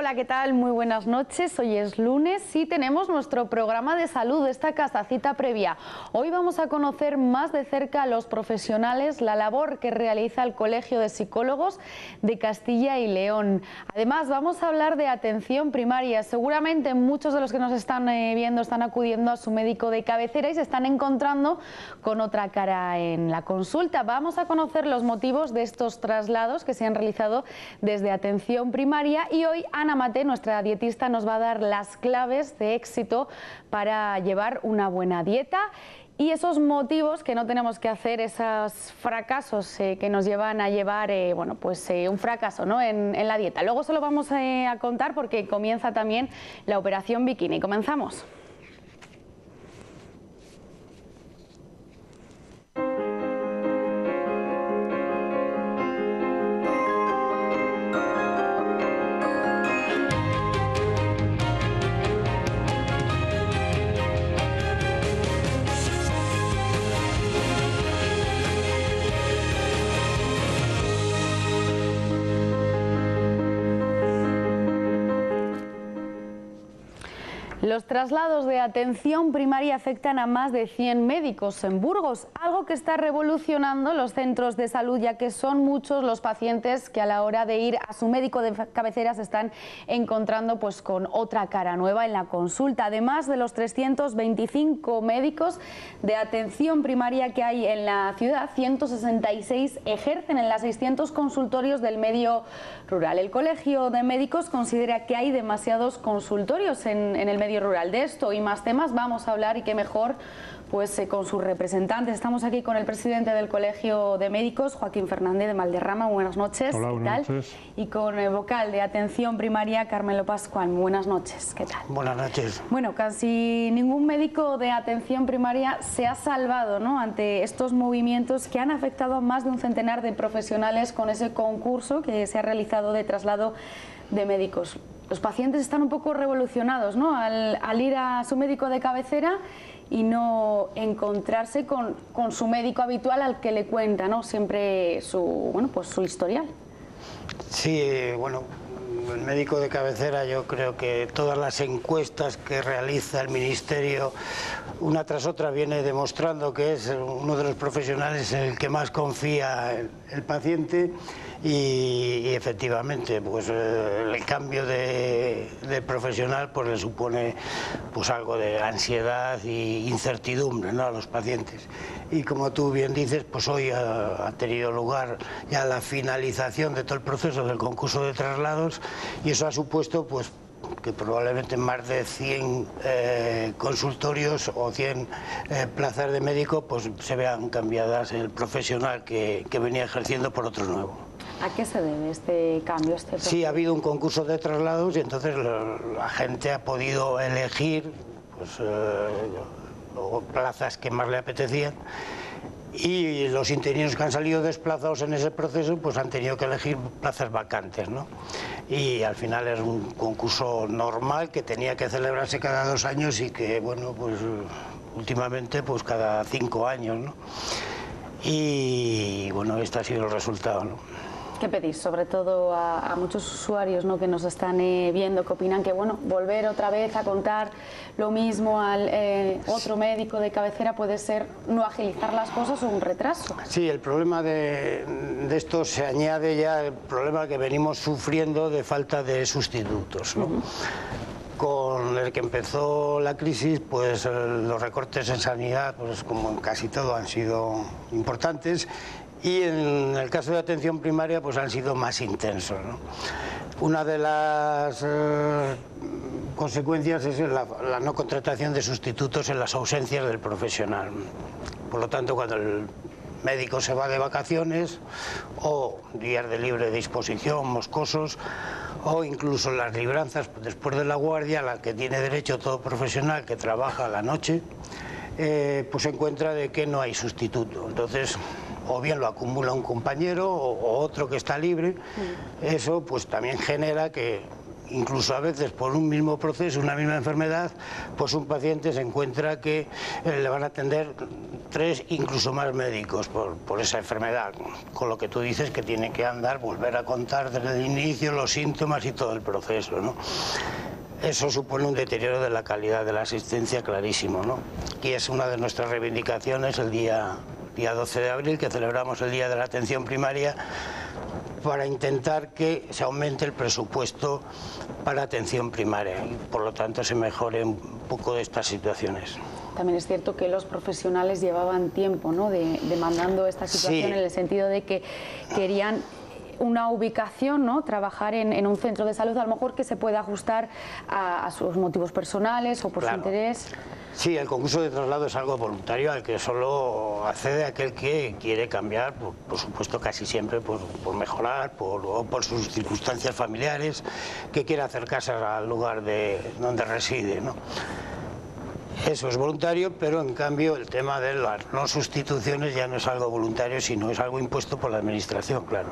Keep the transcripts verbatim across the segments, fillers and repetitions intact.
Hola, ¿qué tal? Muy buenas noches. Hoy es lunes y tenemos nuestro programa de salud, esta casa cita previa. Hoy vamos a conocer más de cerca a los profesionales, la labor que realiza el Colegio de Psicólogos de Castilla y León. Además, vamos a hablar de atención primaria. Seguramente muchos de los que nos están eh, viendo están acudiendo a su médico de cabecera y se están encontrando con otra cara en la consulta. Vamos a conocer los motivos de estos traslados que se han realizado desde atención primaria y hoy Ana Mate, nuestra dietista, nos va a dar las claves de éxito para llevar una buena dieta y esos motivos que no tenemos que hacer, esos fracasos eh, que nos llevan a llevar eh, bueno, pues, eh, un fracaso, ¿no? en, en la dieta. Luego se lo vamos eh, a contar porque comienza también la operación bikini. Comenzamos. Los traslados de atención primaria afectan a más de cien médicos en Burgos, algo que está revolucionando los centros de salud, ya que son muchos los pacientes que a la hora de ir a su médico de cabecera se están encontrando pues con otra cara nueva en la consulta. Además de los trescientos veinticinco médicos de atención primaria que hay en la ciudad, ciento sesenta y seis ejercen en las seiscientos consultorios del medio rural. El Colegio de Médicos considera que hay demasiados consultorios en, en el medio rural. De esto y más temas vamos a hablar, y qué mejor pues eh, con sus representantes. Estamos aquí con el presidente del Colegio de Médicos, Joaquín Fernández de Valderrama. Buenas noches. Hola, buenas ¿qué tal? noches. Y con el vocal de atención primaria, Carmelo Pascual. Buenas noches. ¿Qué tal? Buenas noches. Bueno, casi ningún médico de atención primaria se ha salvado, ¿no?, ante estos movimientos que han afectado a más de un centenar de profesionales con ese concurso que se ha realizado de traslado de médicos. Los pacientes están un poco revolucionados, ¿no?, al, al ir a su médico de cabecera y no encontrarse con, con su médico habitual al que le cuenta, ¿no?, siempre su, bueno, pues su historial. Sí, bueno, el médico de cabecera, yo creo que todas las encuestas que realiza el Ministerio una tras otra viene demostrando que es uno de los profesionales en el que más confía el, el paciente. Y, y efectivamente, pues eh, el cambio de, de profesional pues le supone pues algo de ansiedad e incertidumbre, ¿no?, a los pacientes. Y como tú bien dices, pues hoy ha, ha tenido lugar ya la finalización de todo el proceso del concurso de traslados y eso ha supuesto pues que probablemente más de cien eh, consultorios o cien eh, plazas de médico pues se vean cambiadas el profesional que, que venía ejerciendo por otro nuevo. ¿A qué se debe este cambio? Este sí, ha habido un concurso de traslados y entonces la, la gente ha podido elegir pues, eh, plazas que más le apetecían. Y los interinos que han salido desplazados en ese proceso pues han tenido que elegir plazas vacantes, ¿no? Y al final es un concurso normal que tenía que celebrarse cada dos años y que, bueno, pues últimamente pues cada cinco años, ¿no? Y bueno, este ha sido el resultado, ¿no? ¿Qué pedís? Sobre todo a, a muchos usuarios, ¿no?, que nos están eh, viendo, que opinan que, bueno, volver otra vez a contar lo mismo al eh, otro médico de cabecera puede ser no agilizar las cosas o un retraso. Sí, el problema de, de esto se añade ya el problema que venimos sufriendo de falta de sustitutos, ¿no? Uh-huh. Con el que empezó la crisis, pues los recortes en sanidad, pues como en casi todo, han sido importantes. Y en el caso de atención primaria pues han sido más intensos, ¿no? Una de las eh, consecuencias es la, la no contratación de sustitutos en las ausencias del profesional. Por lo tanto, cuando el médico se va de vacaciones o días de libre disposición, moscosos, o incluso las libranzas después de la guardia, a la que tiene derecho todo profesional que trabaja a la noche, eh, pues se encuentra de que no hay sustituto. Entonces, o bien lo acumula un compañero o, o otro que está libre. Eso pues también genera que incluso a veces por un mismo proceso, una misma enfermedad, pues un paciente se encuentra que eh, le van a atender tres, incluso más médicos por, por esa enfermedad, con lo que tú dices que tiene que andar, volver a contar desde el inicio los síntomas y todo el proceso, ¿no? Eso supone un deterioro de la calidad de la asistencia clarísimo, ¿no? Y es una de nuestras reivindicaciones el día, día doce de abril, que celebramos el Día de la Atención Primaria, para intentar que se aumente el presupuesto para atención primaria y por lo tanto se mejore un poco de estas situaciones. También es cierto que los profesionales llevaban tiempo, ¿no?, de, demandando esta situación, sí, en el sentido de que querían una ubicación, ¿no?, trabajar en, en un centro de salud, a lo mejor que se pueda ajustar a, a sus motivos personales o por claro. su interés. Sí, el concurso de traslado es algo voluntario al que solo accede aquel que quiere cambiar, por, por supuesto casi siempre por, por mejorar, por, o por sus circunstancias familiares, que quiere acercarse al lugar de donde reside, ¿no? Eso es voluntario, pero en cambio el tema de las no sustituciones ya no es algo voluntario, sino es algo impuesto por la administración, claro.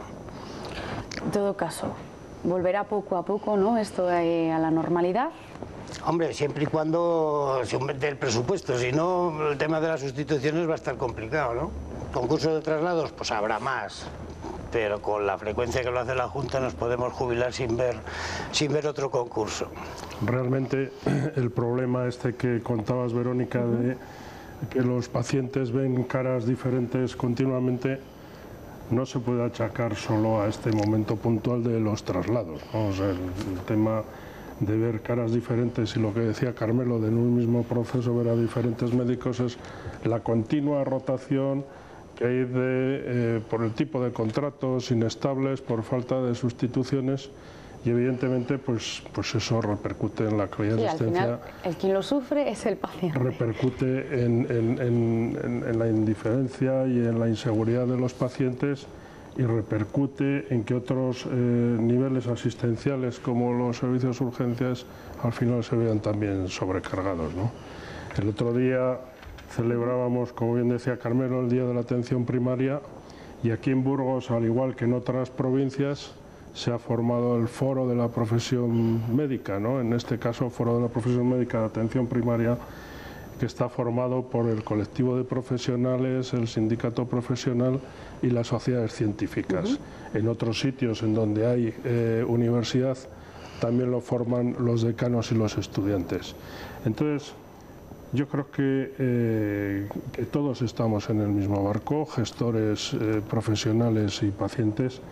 En todo caso, volverá poco a poco, ¿no?, esto eh, a la normalidad. Hombre, siempre y cuando se aumente el presupuesto, si no, el tema de las sustituciones va a estar complicado, ¿no? Concurso de traslados, pues habrá más, pero con la frecuencia que lo hace la Junta nos podemos jubilar sin ver, sin ver otro concurso. Realmente el problema este que contabas, Verónica, de que los pacientes ven caras diferentes continuamente, no se puede achacar solo a este momento puntual de los traslados, ¿no? O sea, el, el tema de ver caras diferentes y lo que decía Carmelo, de en un mismo proceso ver a diferentes médicos, es la continua rotación que hay de, eh, por el tipo de contratos inestables, por falta de sustituciones, y evidentemente pues, pues eso repercute en la calidad sí, de asistencia. Al final, el quien lo sufre es el paciente. Repercute en, en, en, en la indiferencia y en la inseguridad de los pacientes, y repercute en que otros eh, niveles asistenciales como los servicios de urgencias al final se vean también sobrecargados, ¿no? El otro día celebrábamos, como bien decía Carmelo, el Día de la Atención Primaria, y aquí en Burgos, al igual que en otras provincias, se ha formado el Foro de la Profesión Médica, ¿no? En este caso, Foro de la Profesión Médica de Atención Primaria, que está formado por el colectivo de profesionales, el sindicato profesional y las sociedades científicas. Uh-huh. En otros sitios en donde hay eh, universidad también lo forman los decanos y los estudiantes. Entonces, yo creo que, eh, que todos estamos en el mismo barco, gestores, eh, profesionales y pacientes,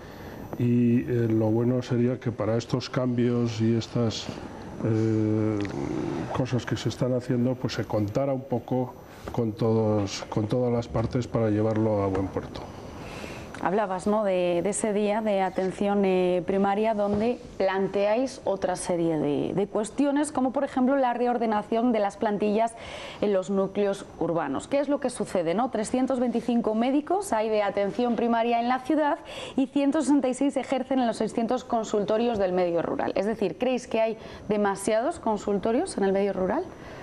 y eh, lo bueno sería que para estos cambios y estas Eh, cosas que se están haciendo, pues se contara un poco con, todos, con todas las partes para llevarlo a buen puerto. Hablabas, ¿no?, de, de ese día de atención eh, primaria, donde planteáis otra serie de, de cuestiones, como por ejemplo la reordenación de las plantillas en los núcleos urbanos. ¿Qué es lo que sucede, no? trescientos veinticinco médicos hay de atención primaria en la ciudad y ciento sesenta y seis ejercen en los seiscientos consultorios del medio rural. Es decir, ¿creéis que hay demasiados consultorios en el medio rural?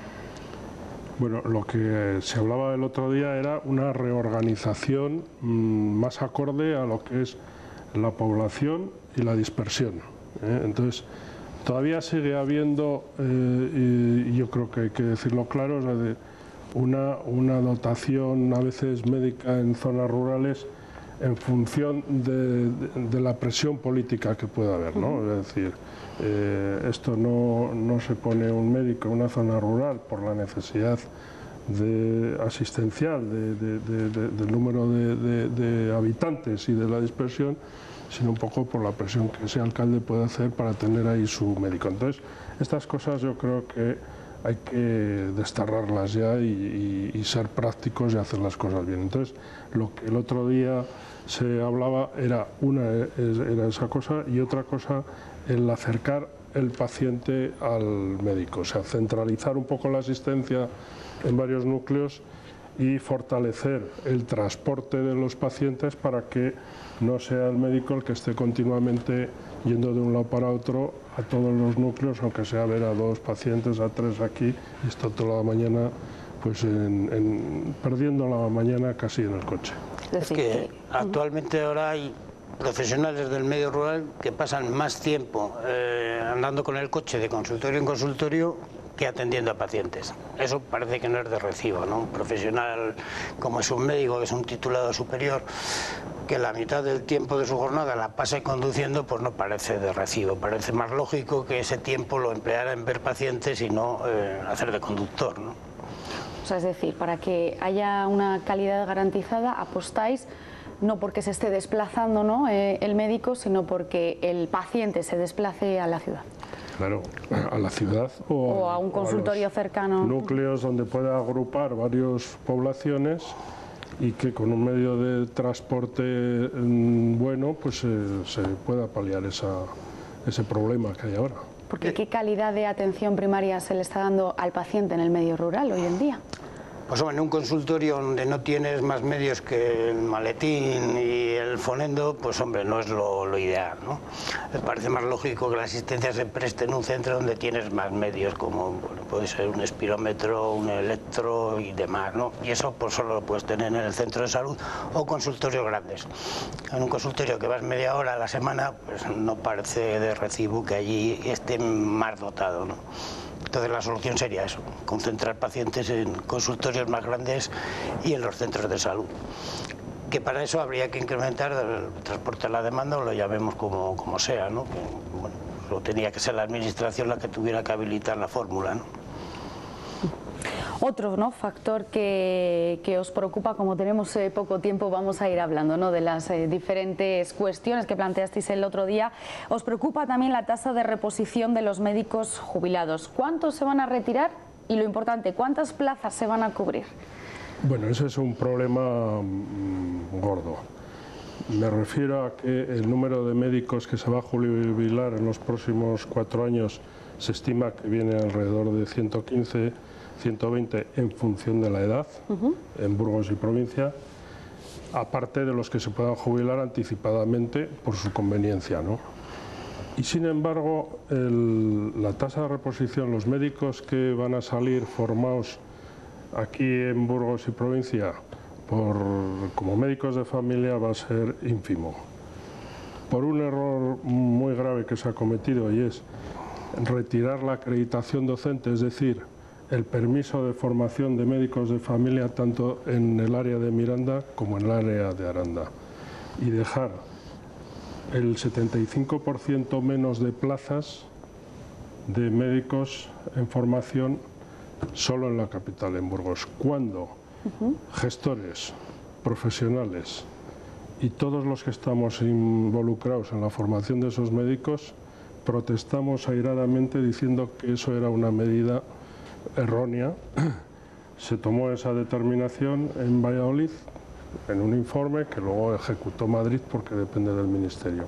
Bueno, lo que se hablaba el otro día era una reorganización mmm, más acorde a lo que es la población y la dispersión, ¿eh? Entonces, todavía sigue habiendo, eh, y yo creo que hay que decirlo claro, o sea, de una, una dotación a veces médica en zonas rurales en función de, de, de la presión política que pueda haber, ¿no? Es decir, eh, esto no, no se pone un médico en una zona rural por la necesidad de, asistencial de, de, de, de, del número de, de, de habitantes y de la dispersión, sino un poco por la presión que ese alcalde puede hacer para tener ahí su médico. Entonces, estas cosas yo creo que hay que desterrarlas ya y, y, y ser prácticos y hacer las cosas bien. Entonces, lo que el otro día se hablaba era una era esa cosa, y otra cosa el acercar el paciente al médico, o sea, centralizar un poco la asistencia en varios núcleos y fortalecer el transporte de los pacientes para que no sea el médico el que esté continuamente yendo de un lado para otro a todos los núcleos, aunque sea a ver a dos pacientes, a tres aquí, y está toda la mañana pues en, en, perdiendo la mañana casi en el coche. Es que actualmente ahora hay profesionales del medio rural que pasan más tiempo eh, andando con el coche de consultorio en consultorio que atendiendo a pacientes. Eso parece que no es de recibo, ¿no? Un profesional como es un médico, que es un titulado superior, que la mitad del tiempo de su jornada la pase conduciendo, pues no parece de recibo. Parece más lógico que ese tiempo lo empleara en ver pacientes y no eh, hacer de conductor, ¿no? O sea, es decir, para que haya una calidad garantizada, apostáis no porque se esté desplazando, ¿no?, eh, el médico, sino porque el paciente se desplace a la ciudad. Claro, a la ciudad o, o a un consultorio a cercano. Núcleos donde pueda agrupar varias poblaciones y que con un medio de transporte mmm, bueno, pues eh, se pueda paliar esa, ese problema que hay ahora. Porque ¿qué calidad de atención primaria se le está dando al paciente en el medio rural hoy en día? Pues hombre, en un consultorio donde no tienes más medios que el maletín y el fonendo, pues hombre, no es lo, lo ideal, ¿no? Me parece más lógico que la asistencia se preste en un centro donde tienes más medios, como bueno, puede ser un espirómetro, un electro y demás, ¿no? Y eso pues solo lo puedes tener en el centro de salud o consultorios grandes. En un consultorio que vas media hora a la semana, pues no parece de recibo que allí esté más dotado, ¿no? Entonces la solución sería eso, concentrar pacientes en consultorios más grandes y en los centros de salud. Que para eso habría que incrementar el transporte a la demanda, o lo llamemos como, como sea, ¿no? Que, bueno, lo tenía que ser la administración la que tuviera que habilitar la fórmula, ¿no? Otro, ¿no?, factor que, que os preocupa, como tenemos eh, poco tiempo, vamos a ir hablando, ¿no?, de las eh, diferentes cuestiones que planteasteis el otro día. Os preocupa también la tasa de reposición de los médicos jubilados. ¿Cuántos se van a retirar? Y lo importante, ¿cuántas plazas se van a cubrir? Bueno, ese es un problema mmm, gordo. Me refiero a que el número de médicos que se va a jubilar en los próximos cuatro años se estima que viene alrededor de ciento quince, ciento veinte en función de la edad, uh-huh, en Burgos y provincia, aparte de los que se puedan jubilar anticipadamente por su conveniencia, ¿no? Y sin embargo, el, la tasa de reposición, los médicos que van a salir formados aquí en Burgos y provincia por, como médicos de familia, va a ser ínfimo. Por un error muy grave que se ha cometido, y es retirar la acreditación docente, es decir, el permiso de formación de médicos de familia tanto en el área de Miranda como en el área de Aranda, y dejar el setenta y cinco por ciento menos de plazas de médicos en formación solo en la capital, en Burgos, cuando uh-huh, gestores, profesionales y todos los que estamos involucrados en la formación de esos médicos protestamos airadamente diciendo que eso era una medida errónea. Se tomó esa determinación en Valladolid en un informe que luego ejecutó Madrid porque depende del Ministerio.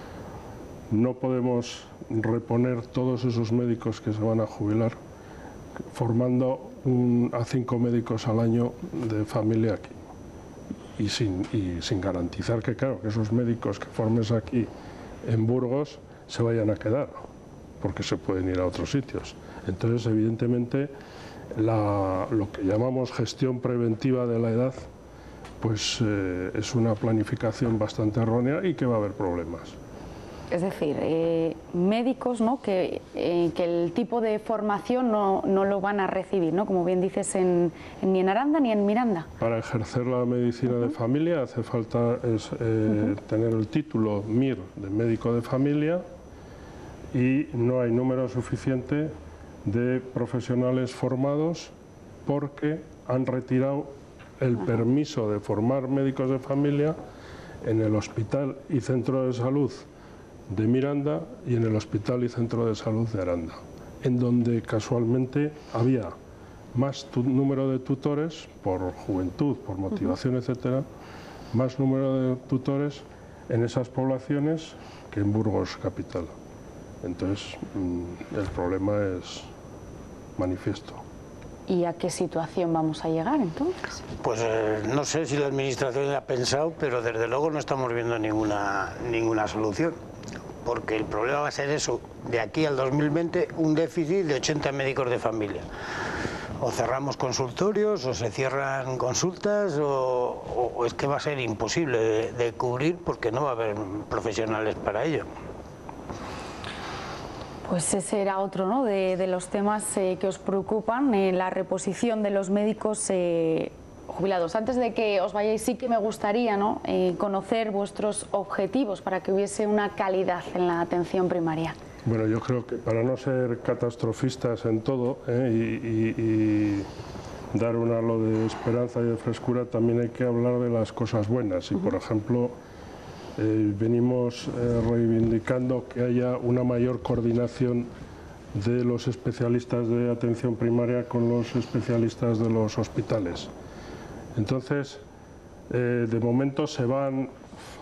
No podemos reponer todos esos médicos que se van a jubilar formando un, a cinco médicos al año de familia aquí y sin, y sin garantizar que, claro, que esos médicos que formes aquí en Burgos se vayan a quedar, porque se pueden ir a otros sitios. Entonces, evidentemente, la, lo que llamamos gestión preventiva de la edad, pues eh, es una planificación bastante errónea y que va a haber problemas. Es decir, eh, médicos, ¿no?, que, eh, que el tipo de formación no, no lo van a recibir, ¿no?, como bien dices, en, en, ni en Aranda ni en Miranda. Para ejercer la medicina uh-huh, de familia hace falta es, eh, uh-huh, tener el título M I R de médico de familia, y no hay número suficiente de profesionales formados porque han retirado el uh-huh, permiso de formar médicos de familia en el Hospital y Centro de Salud de Miranda y en el Hospital y Centro de Salud de Aranda, en donde casualmente había más número de tutores por juventud, por motivación, uh-huh, etcétera, más número de tutores en esas poblaciones que en Burgos capital. Entonces, el problema es manifiesto. ¿Y a qué situación vamos a llegar entonces? Pues eh, no sé si la administración ha pensado, pero desde luego no estamos viendo ninguna, ninguna solución. Porque el problema va a ser eso, de aquí al dos mil veinte, un déficit de ochenta médicos de familia. O cerramos consultorios, o se cierran consultas, o, o, o es que va a ser imposible de, de cubrir porque no va a haber profesionales para ello. Pues ese era otro, ¿no?, de, de los temas eh, que os preocupan, eh, la reposición de los médicos eh, jubilados. Antes de que os vayáis, sí que me gustaría, ¿no?, eh, conocer vuestros objetivos para que hubiese una calidad en la atención primaria. Bueno, yo creo que para no ser catastrofistas en todo eh, y, y, y dar un halo de esperanza y de frescura, también hay que hablar de las cosas buenas. Y, por ejemplo, eh, venimos eh, reivindicando que haya una mayor coordinación de los especialistas de atención primaria con los especialistas de los hospitales. Entonces, eh, de momento se van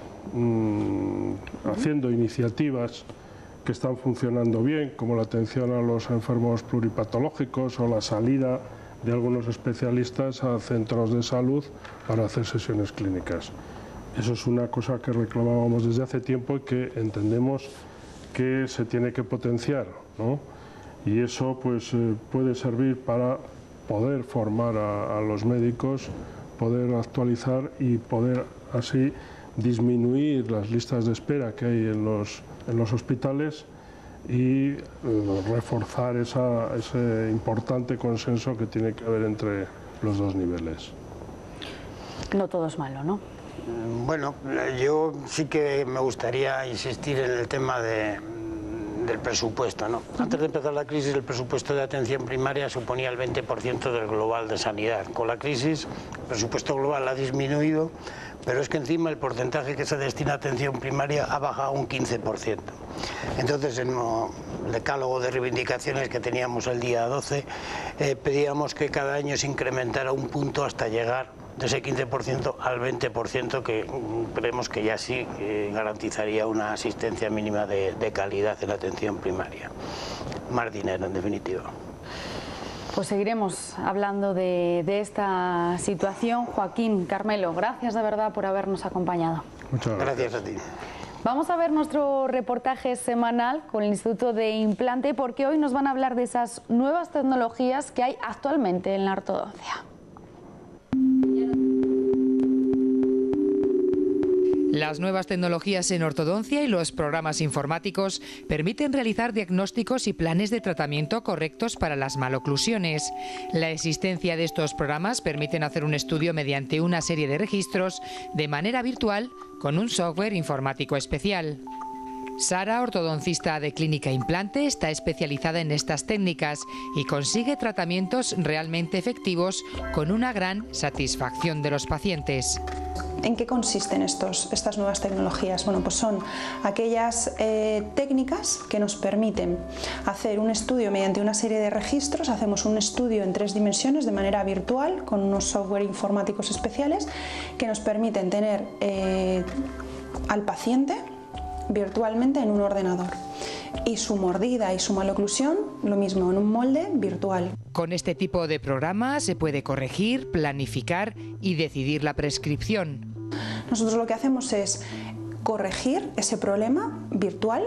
mmm, haciendo iniciativas que están funcionando bien, como la atención a los enfermos pluripatológicos o la salida de algunos especialistas a centros de salud para hacer sesiones clínicas. Eso es una cosa que reclamábamos desde hace tiempo y que entendemos que se tiene que potenciar, ¿no? Y eso pues eh, puede servir para poder formar a, a los médicos, poder actualizar y poder así disminuir las listas de espera que hay en los, en los hospitales y eh, reforzar esa, ese importante consenso que tiene que haber entre los dos niveles. No todo es malo, ¿no? Bueno, yo sí que me gustaría insistir en el tema de, del presupuesto, ¿no? Antes de empezar la crisis, el presupuesto de atención primaria suponía el veinte por ciento del global de sanidad. Con la crisis, el presupuesto global ha disminuido, pero es que encima el porcentaje que se destina a atención primaria ha bajado un quince por ciento. Entonces, en el decálogo de reivindicaciones que teníamos el día doce, eh, pedíamos que cada año se incrementara un punto hasta llegar de ese quince por ciento al veinte por ciento, que creemos que ya sí eh, garantizaría una asistencia mínima de, de calidad en la atención primaria. Más dinero, en definitiva. Pues seguiremos hablando de, de esta situación. Joaquín, Carmelo, gracias de verdad por habernos acompañado. Muchas gracias. Gracias a ti. Vamos a ver nuestro reportaje semanal con el Instituto de Implante, porque hoy nos van a hablar de esas nuevas tecnologías que hay actualmente en la ortodoncia. Las nuevas tecnologías en ortodoncia y los programas informáticos permiten realizar diagnósticos y planes de tratamiento correctos para las maloclusiones. La existencia de estos programas permiten hacer un estudio mediante una serie de registros de manera virtual con un software informático especial. Sara, ortodoncista de Clínica Implante, está especializada en estas técnicas y consigue tratamientos realmente efectivos con una gran satisfacción de los pacientes. ¿En qué consisten estos, estas nuevas tecnologías? Bueno, pues son aquellas eh, técnicas que nos permiten hacer un estudio mediante una serie de registros. Hacemos un estudio en tres dimensiones de manera virtual con unos software informáticos especiales que nos permiten tener eh, al paciente virtualmente en un ordenador y su mordida y su maloclusión lo mismo en un molde virtual. Con este tipo de programa se puede corregir, planificar y decidir la prescripción. Nosotros lo que hacemos es corregir ese problema virtual,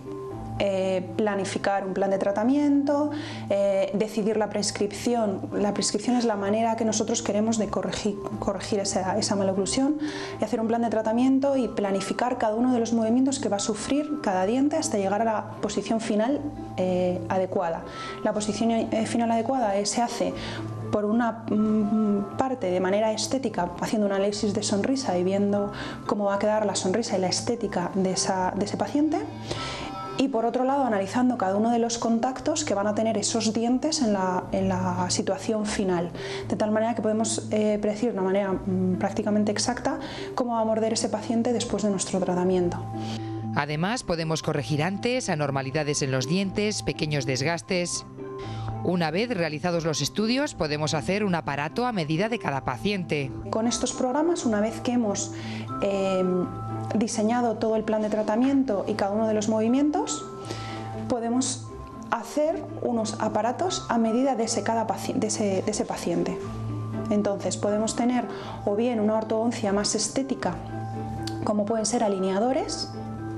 eh, planificar un plan de tratamiento, eh, decidir la prescripción. La prescripción es la manera que nosotros queremos de corregir, corregir esa, esa maloclusión, y hacer un plan de tratamiento y planificar cada uno de los movimientos que va a sufrir cada diente hasta llegar a la posición final eh, adecuada. La posición eh, final adecuada eh, se hace por una mm, parte de manera estética, haciendo un análisis de sonrisa y viendo cómo va a quedar la sonrisa y la estética de, esa, de ese paciente. Y por otro lado, analizando cada uno de los contactos que van a tener esos dientes en la, en la situación final, de tal manera que podemos eh, predecir de una manera mm, prácticamente exacta cómo va a morder ese paciente después de nuestro tratamiento. Además, podemos corregir antes anormalidades en los dientes, pequeños desgastes. Una vez realizados los estudios, podemos hacer un aparato a medida de cada paciente. Con estos programas, una vez que hemos eh, diseñado todo el plan de tratamiento y cada uno de los movimientos, podemos hacer unos aparatos a medida de ese, cada paci- de ese, de ese paciente. Entonces podemos tener o bien una ortodoncia más estética, como pueden ser alineadores.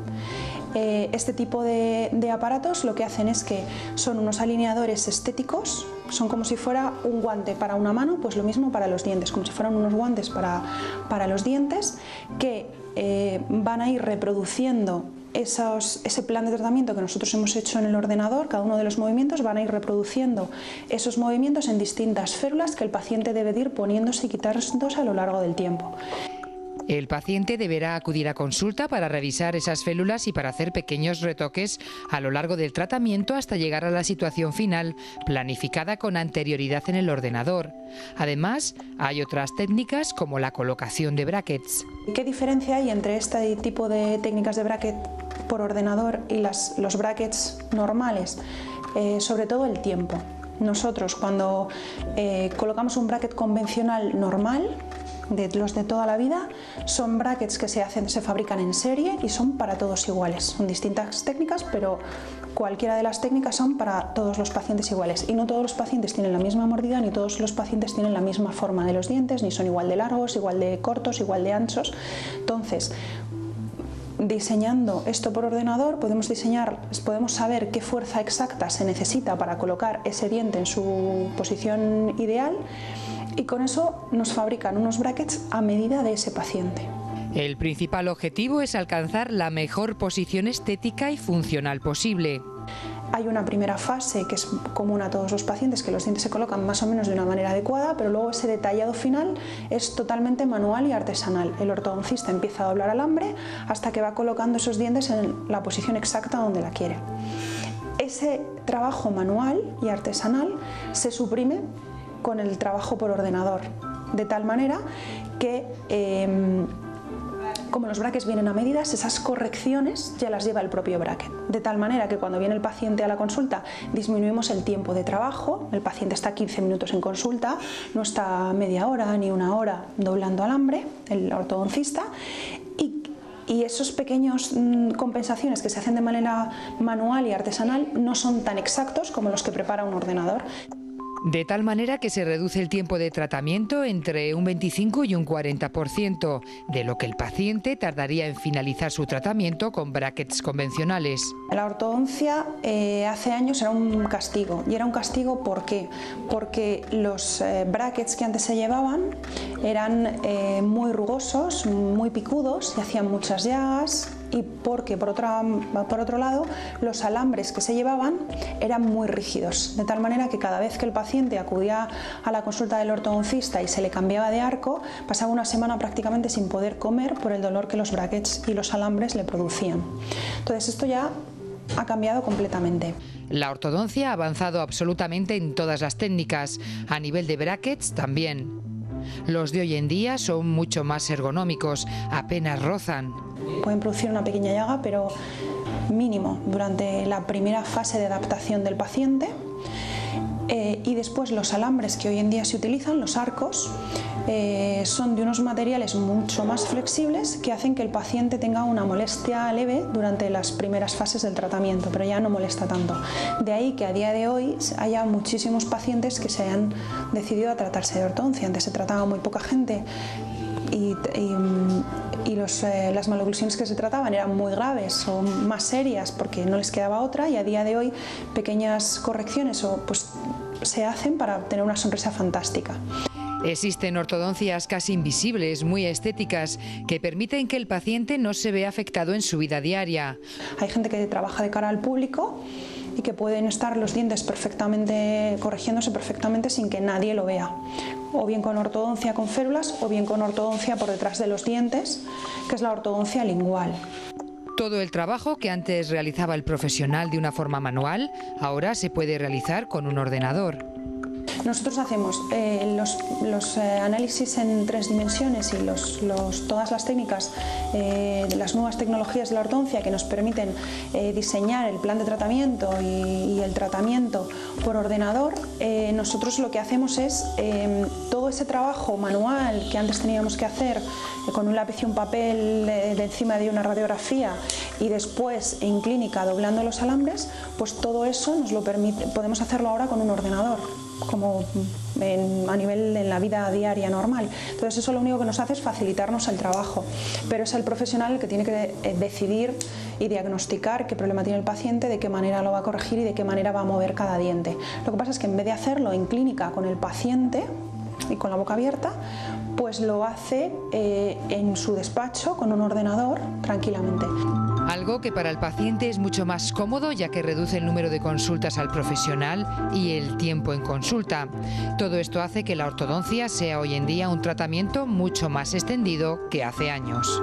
Eh, este tipo de, de aparatos lo que hacen es que son unos alineadores estéticos, son como si fuera un guante para una mano, pues lo mismo para los dientes, como si fueran unos guantes para, para los dientes, que eh, van a ir reproduciendo esos, ese plan de tratamiento que nosotros hemos hecho en el ordenador, cada uno de los movimientos van a ir reproduciendo esos movimientos en distintas férulas que el paciente debe de ir poniéndose y quitándose a lo largo del tiempo. El paciente deberá acudir a consulta para revisar esas félulas y para hacer pequeños retoques a lo largo del tratamiento hasta llegar a la situación final, planificada con anterioridad en el ordenador. Además, hay otras técnicas como la colocación de brackets. ¿Qué diferencia hay entre este tipo de técnicas de bracket por ordenador y las, los brackets normales? Eh, sobre todo el tiempo. Nosotros cuando eh, colocamos un bracket convencional normal, de los de toda la vida, son brackets que se hacen, se fabrican en serie y son para todos iguales. Son distintas técnicas, pero cualquiera de las técnicas son para todos los pacientes iguales. Y no todos los pacientes tienen la misma mordida, ni todos los pacientes tienen la misma forma de los dientes, ni son igual de largos, igual de cortos, igual de anchos. Entonces, diseñando esto por ordenador podemos diseñar, podemos saber qué fuerza exacta se necesita para colocar ese diente en su posición ideal, y con eso nos fabrican unos brackets a medida de ese paciente. El principal objetivo es alcanzar la mejor posición estética y funcional posible. Hay una primera fase que es común a todos los pacientes, que los dientes se colocan más o menos de una manera adecuada, pero luego ese detallado final es totalmente manual y artesanal. El ortodoncista empieza a doblar alambre hasta que va colocando esos dientes en la posición exacta donde la quiere. Ese trabajo manual y artesanal se suprime con el trabajo por ordenador, de tal manera que eh, como los brackets vienen a medidas, esas correcciones ya las lleva el propio bracket, de tal manera que cuando viene el paciente a la consulta disminuimos el tiempo de trabajo. El paciente está quince minutos en consulta, no está media hora ni una hora doblando alambre, el ortodoncista, y Y esos pequeños mmm, compensaciones que se hacen de manera manual y artesanal no son tan exactos como los que prepara un ordenador. De tal manera que se reduce el tiempo de tratamiento entre un veinticinco y un cuarenta por ciento de lo que el paciente tardaría en finalizar su tratamiento con brackets convencionales. La ortodoncia eh, hace años era un castigo. ¿Y era un castigo por qué? Porque los eh, brackets que antes se llevaban eran eh, muy rugosos, muy picudos y hacían muchas llagas, y porque por, otra, por otro lado los alambres que se llevaban eran muy rígidos, de tal manera que cada vez que el paciente acudía a la consulta del ortodoncista y se le cambiaba de arco, pasaba una semana prácticamente sin poder comer por el dolor que los brackets y los alambres le producían. Entonces esto ya ha cambiado completamente. La ortodoncia ha avanzado absolutamente en todas las técnicas, a nivel de brackets también. Los de hoy en día son mucho más ergonómicos, apenas rozan. Pueden producir una pequeña llaga, pero mínimo durante la primera fase de adaptación del paciente. Eh, y después los alambres que hoy en día se utilizan, los arcos, eh, son de unos materiales mucho más flexibles que hacen que el paciente tenga una molestia leve durante las primeras fases del tratamiento, pero ya no molesta tanto. De ahí que a día de hoy haya muchísimos pacientes que se han decidido a tratarse de ortodoncia. Antes se trataba muy poca gente y, y, y los, eh, las maloclusiones que se trataban eran muy graves o más serias porque no les quedaba otra, y a día de hoy pequeñas correcciones o, pues, se hacen para tener una sonrisa fantástica. Existen ortodoncias casi invisibles, muy estéticas, que permiten que el paciente no se vea afectado en su vida diaria. Hay gente que trabaja de cara al público y que pueden estar los dientes perfectamente, corrigiéndose perfectamente sin que nadie lo vea. O bien con ortodoncia con férulas o bien con ortodoncia por detrás de los dientes, que es la ortodoncia lingual. Todo el trabajo que antes realizaba el profesional de una forma manual, ahora se puede realizar con un ordenador. Nosotros hacemos eh, los, los eh, análisis en tres dimensiones y los, los, todas las técnicas eh, de las nuevas tecnologías de la ortodoncia que nos permiten eh, diseñar el plan de tratamiento y, y el tratamiento por ordenador. Eh, nosotros lo que hacemos es eh, todo ese trabajo manual que antes teníamos que hacer eh, con un lápiz y un papel eh, de encima de una radiografía y después en clínica doblando los alambres, pues todo eso nos lo permite, podemos hacerlo ahora con un ordenador, como en, a nivel en la vida diaria normal. Entonces eso lo único que nos hace es facilitarnos el trabajo, pero es el profesional el que tiene que eh, decidir y diagnosticar qué problema tiene el paciente, de qué manera lo va a corregir y de qué manera va a mover cada diente. Lo que pasa es que en vez de hacerlo en clínica con el paciente y con la boca abierta, pues lo hace eh, en su despacho con un ordenador tranquilamente. Algo que para el paciente es mucho más cómodo, ya que reduce el número de consultas al profesional y el tiempo en consulta. Todo esto hace que la ortodoncia sea hoy en día un tratamiento mucho más extendido que hace años.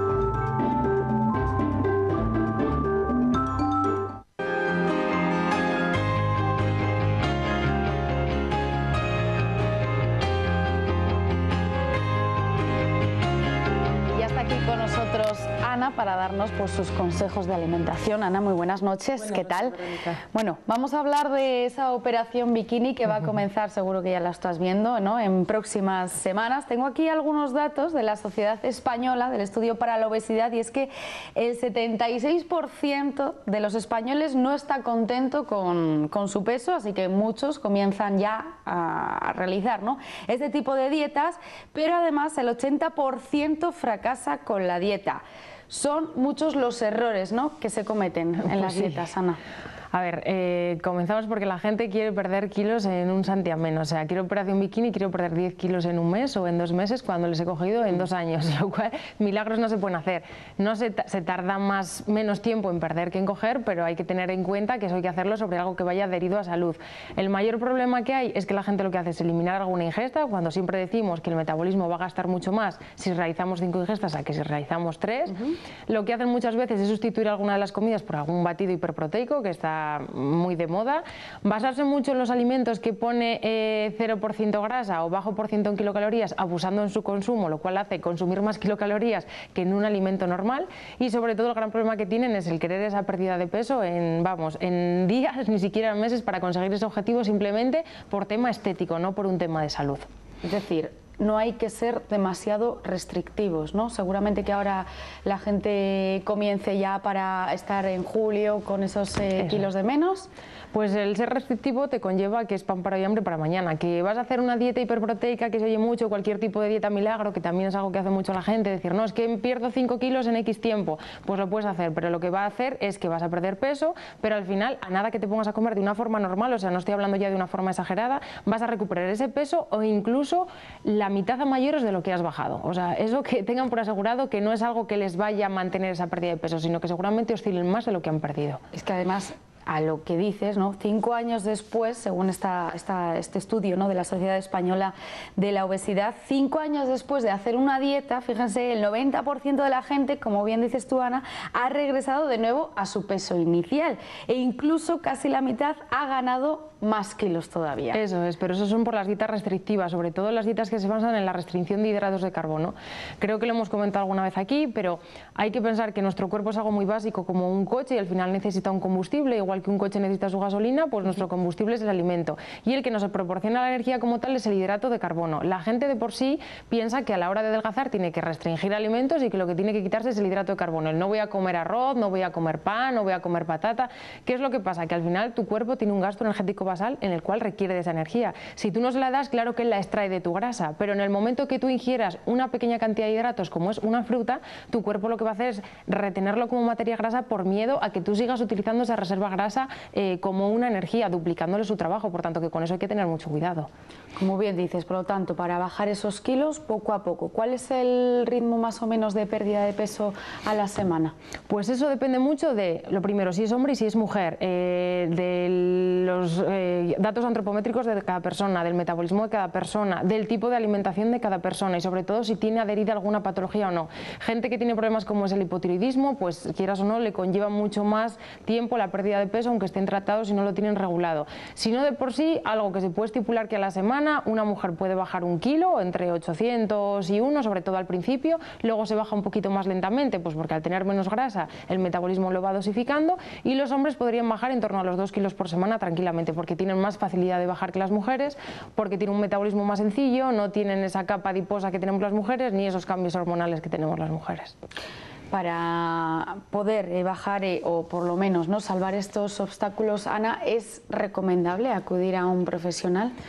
Para darnos pues, sus consejos de alimentación. Ana, muy buenas noches. Buenas ¿Qué noches, tal? Verónica. Bueno, vamos a hablar de esa operación bikini que va a comenzar, seguro que ya la estás viendo, ¿no?, en próximas semanas. Tengo aquí algunos datos de la Sociedad Española del Estudio para la Obesidad, y es que el setenta y seis por ciento de los españoles no está contento con, con su peso, así que muchos comienzan ya a, a realizar, ¿no?, este tipo de dietas, pero además el ochenta por ciento fracasa con la dieta. Son muchos los errores, ¿no?, que se cometen en Pues las sí. dietas, Ana. A ver, eh, comenzamos porque la gente quiere perder kilos en un santiamén. O sea, quiero operación bikini, quiero perder diez kilos en un mes o en dos meses, cuando les he cogido en dos años, lo cual milagros no se pueden hacer. No se, se tarda más, menos tiempo en perder que en coger, pero hay que tener en cuenta que eso hay que hacerlo sobre algo que vaya adherido a salud. El mayor problema que hay es que la gente lo que hace es eliminar alguna ingesta, cuando siempre decimos que el metabolismo va a gastar mucho más si realizamos cinco ingestas a que si realizamos tres. Uh-huh. Lo que hacen muchas veces es sustituir alguna de las comidas por algún batido hiperproteico, que está muy de moda, basarse mucho en los alimentos que pone eh, cero por ciento grasa o bajo por ciento en kilocalorías, abusando en su consumo, lo cual hace consumir más kilocalorías que en un alimento normal, y sobre todo el gran problema que tienen es el querer esa pérdida de peso en, vamos, en días, ni siquiera en meses, para conseguir ese objetivo simplemente por tema estético, no por un tema de salud. Es decir, no hay que ser demasiado restrictivos, ¿no? Seguramente que ahora la gente comience ya para estar en julio con esos eh, kilos de menos. Pues el ser restrictivo te conlleva que es pan para hoy, hambre para mañana, que vas a hacer una dieta hiperproteica que se oye mucho, cualquier tipo de dieta milagro, que también es algo que hace mucho la gente, decir, no, es que pierdo cinco kilos en X tiempo, pues lo puedes hacer, pero lo que va a hacer es que vas a perder peso, pero al final, a nada que te pongas a comer de una forma normal, o sea, no estoy hablando ya de una forma exagerada, vas a recuperar ese peso o incluso la mitad a mayores de lo que has bajado. O sea, eso que tengan por asegurado, que no es algo que les vaya a mantener esa pérdida de peso, sino que seguramente oscilen más de lo que han perdido. Es que además, a lo que dices, ¿no?, cinco años después, según esta, esta, este estudio, ¿no?, de la Sociedad Española de la Obesidad, cinco años después de hacer una dieta, fíjense, el noventa por ciento de la gente, como bien dices tú, Ana, ha regresado de nuevo a su peso inicial, e incluso casi la mitad ha ganado más kilos todavía. Eso es, pero eso son por las dietas restrictivas, sobre todo las dietas que se basan en la restricción de hidratos de carbono. Creo que lo hemos comentado alguna vez aquí, pero hay que pensar que nuestro cuerpo es algo muy básico, como un coche, y al final necesita un combustible, igual que un coche necesita su gasolina, pues nuestro combustible es el alimento, y el que nos proporciona la energía como tal es el hidrato de carbono. La gente de por sí piensa que a la hora de adelgazar tiene que restringir alimentos y que lo que tiene que quitarse es el hidrato de carbono. El no voy a comer arroz, no voy a comer pan, no voy a comer patata. ¿Qué es lo que pasa? Que al final tu cuerpo tiene un gasto energético basal en el cual requiere de esa energía. Si tú no se la das, claro que él la extrae de tu grasa, pero en el momento que tú ingieras una pequeña cantidad de hidratos, como es una fruta, tu cuerpo lo que va a hacer es retenerlo como materia grasa por miedo a que tú sigas utilizando esa reserva grasa eh, como una energía, duplicándole su trabajo. Por tanto, que con eso hay que tener mucho cuidado. Como bien dices, por lo tanto, para bajar esos kilos poco a poco, ¿cuál es el ritmo más o menos de pérdida de peso a la semana? Pues eso depende mucho de, lo primero, si es hombre y si es mujer, eh, de los eh, datos antropométricos de cada persona, del metabolismo de cada persona, del tipo de alimentación de cada persona y sobre todo si tiene adherida alguna patología o no. Gente que tiene problemas como es el hipotiroidismo, pues quieras o no, le conlleva mucho más tiempo la pérdida de peso, aunque estén tratados y no lo tienen regulado. Si no, de por sí, algo que se puede estipular que a la semana una mujer puede bajar un kilo, entre ochocientos y uno, sobre todo al principio, luego se baja un poquito más lentamente, pues porque al tener menos grasa el metabolismo lo va dosificando, y los hombres podrían bajar en torno a los dos kilos por semana tranquilamente, porque tienen más facilidad de bajar que las mujeres, porque tienen un metabolismo más sencillo, no tienen esa capa adiposa que tenemos las mujeres, ni esos cambios hormonales que tenemos las mujeres. Para poder eh, bajar eh, o por lo menos no salvar estos obstáculos, Ana, ¿es recomendable acudir a un profesional?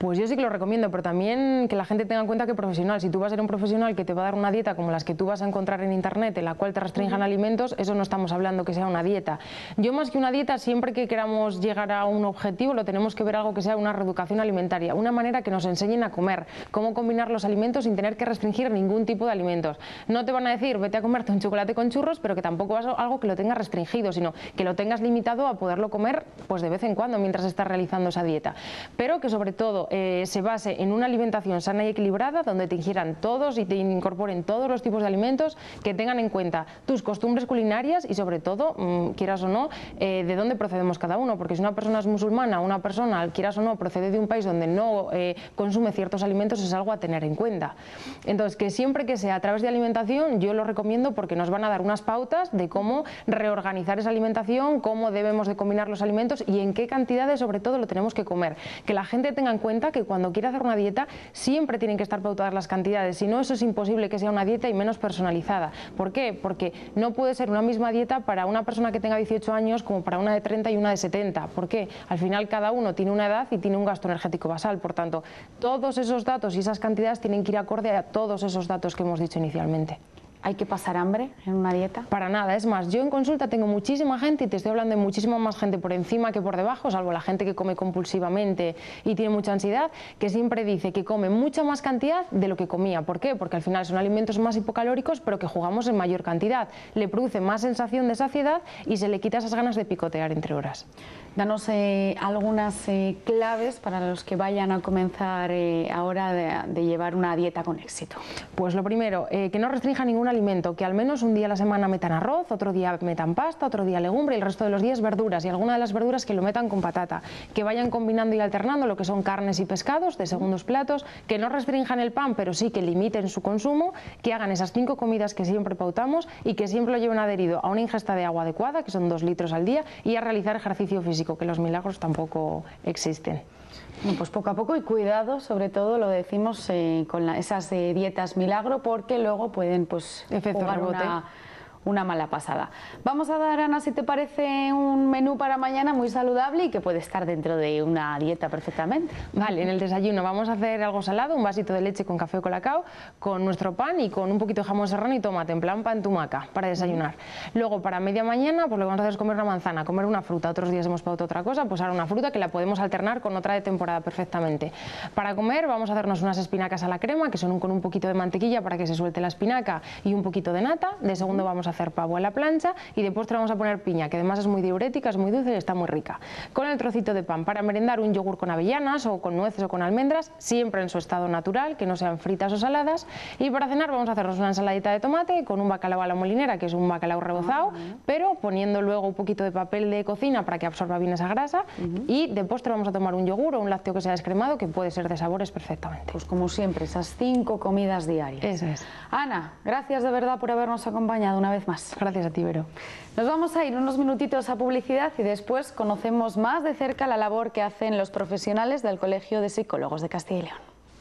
Pues yo sí que lo recomiendo, pero también que la gente tenga en cuenta que profesional, si tú vas a ser un profesional que te va a dar una dieta como las que tú vas a encontrar en internet, en la cual te restrinjan uh-huh. alimentos, eso no estamos hablando que sea una dieta. Yo más que una dieta, siempre que queramos llegar a un objetivo, lo tenemos que ver algo que sea una reeducación alimentaria, una manera que nos enseñen a comer, cómo combinar los alimentos sin tener que restringir ningún tipo de alimentos. No te van a decir, vete a comerte un chocolate con churros, pero que tampoco vas a algo que lo tengas restringido, sino que lo tengas limitado a poderlo comer pues de vez en cuando mientras estás realizando esa dieta. Pero que sobre todo eh, se base en una alimentación sana y equilibrada, donde te ingieran todos y te incorporen todos los tipos de alimentos, que tengan en cuenta tus costumbres culinarias y sobre todo, mmm, quieras o no, eh, de dónde procedemos cada uno, porque si una persona es musulmana, una persona, quieras o no, procede de un país donde no eh, consume ciertos alimentos, es algo a tener en cuenta. Entonces, que siempre que sea a través de alimentación, yo lo recomiendo porque nos van a dar unas pautas de cómo reorganizar esa alimentación, cómo debemos de combinar los alimentos y en qué cantidades sobre todo lo tenemos que comer. Que la gente tenga en cuenta que cuando quiere hacer una dieta siempre tienen que estar pautadas las cantidades, si no eso es imposible que sea una dieta y menos personalizada. ¿Por qué? Porque no puede ser una misma dieta para una persona que tenga dieciocho años como para una de treinta y una de setenta. ¿Por qué? Al final cada uno tiene una edad y tiene un gasto energético basal, por tanto todos esos datos y esas cantidades tienen que ir acorde a todos esos datos que hemos dicho inicialmente. ¿Hay que pasar hambre en una dieta? Para nada, es más, yo en consulta tengo muchísima gente y te estoy hablando de muchísima más gente por encima que por debajo, salvo la gente que come compulsivamente y tiene mucha ansiedad, que siempre dice que come mucha más cantidad de lo que comía. ¿Por qué? Porque al final son alimentos más hipocalóricos pero que jugamos en mayor cantidad, le produce más sensación de saciedad y se le quita esas ganas de picotear entre horas. Danos eh, algunas eh, claves para los que vayan a comenzar eh, ahora de, de llevar una dieta con éxito. Pues lo primero, eh, que no restrinja ningún alimento, que al menos un día a la semana metan arroz, otro día metan pasta, otro día legumbre y el resto de los días verduras, y alguna de las verduras que lo metan con patata, que vayan combinando y alternando lo que son carnes y pescados de segundos platos, que no restrinjan el pan pero sí que limiten su consumo, que hagan esas cinco comidas que siempre pautamos y que siempre lo lleven adherido a una ingesta de agua adecuada, que son dos litros al día, y a realizar ejercicio físico, que los milagros tampoco existen. Bueno, pues poco a poco y cuidado, sobre todo lo decimos eh, con la, esas eh, dietas milagro, porque luego pueden pues jugar una, una mala pasada. Vamos a dar, Ana, si te parece, un menú para mañana muy saludable y que puede estar dentro de una dieta perfectamente. Vale, en el desayuno vamos a hacer algo salado, un vasito de leche con café o colacao, con nuestro pan y con un poquito de jamón serrano y tomate, en plan pan tumaca, para desayunar. Luego, para media mañana, pues lo que vamos a hacer es comer una manzana, comer una fruta. Otros días hemos pautado otra cosa, pues ahora una fruta que la podemos alternar con otra de temporada perfectamente. Para comer vamos a hacernos unas espinacas a la crema, que son con un poquito de mantequilla para que se suelte la espinaca y un poquito de nata. De segundo vamos a hacer pavo a la plancha y de postre vamos a poner piña, que además es muy diurética, es muy dulce y está muy rica. Con el trocito de pan, para merendar un yogur con avellanas o con nueces o con almendras, siempre en su estado natural, que no sean fritas o saladas. Y para cenar vamos a hacernos una ensaladita de tomate con un bacalao a la molinera, que es un bacalao rebozado, uh-huh. pero poniendo luego un poquito de papel de cocina para que absorba bien esa grasa. Uh-huh. Y de postre vamos a tomar un yogur o un lácteo que sea descremado, que puede ser de sabores perfectamente. Pues como siempre, esas cinco comidas diarias. Eso es. Ana, gracias de verdad por habernos acompañado una vez más. Gracias a ti, Vero. Nos vamos a ir unos minutitos a publicidad y después conocemos más de cerca la labor que hacen los profesionales del Colegio de Psicólogos de Castilla y León.